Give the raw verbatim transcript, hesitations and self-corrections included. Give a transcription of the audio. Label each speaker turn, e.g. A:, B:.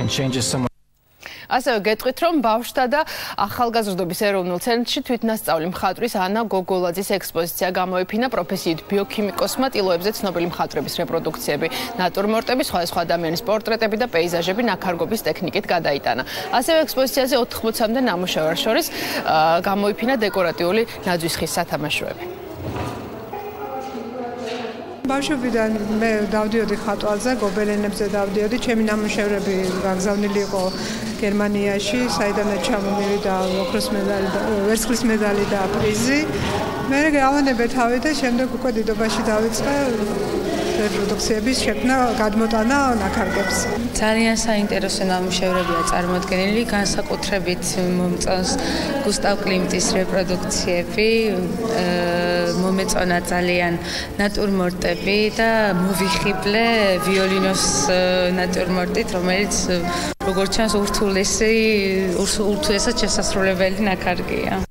A: changes someone.
B: ასევე გეტყვით, რომ ბავშვთა და ახალგაზრდობის ეროვნულ ცენტრში თვითნასწავლი მხატვრის ანა გოგოლაძის ექსპოზიცია გამოიფინა პროფესიით ბიოქიმიკოსმა ტილოებზე ცნობილი მხატვრების რეპროდუქციები, ნატურმორტები, სხვადასხვა ადამიანის პორტრეტები და პეიზაჟები ნაქარგობის ტექნიკით გადაიტანა. ასევე ექსპოზიციაზე ოთხმოცამდე ნამუშევარს შორის გამოიფინა დეკორატიული ნაძვის ხის სათამაშოები.
C: ბავშვობიდან მე დავდიოდი ხატვაზე, გობელენებზე დავდიოდი, ჩემი ნამუშევრები გაგზავნილი იყო გერმანიაში, საიდანაც ჩამომივიდა ოქროს მედალი და ვერცხლის მედალი და პრიზი. მე გავანებე თავი და შემდეგ უკვე დიდობაში დავიწყე რეპროდუქციების შექმნა, გადმოტანა ნაქარგებს.
D: ძალიან საინტერესო ნამუშევრებია წარმოდგენილი, განსაკუთრებით მომწონს გუსტავ კლიმტის რეპროდუქციები, მომეწონა ძალიან ნატურმორტები და მოვიხიბლე ვიოლინოს ნატურმორტით, რომელიც როგორც ჩანს ურთულესი, ურთულესად შესასრულებელი ნაქარგია.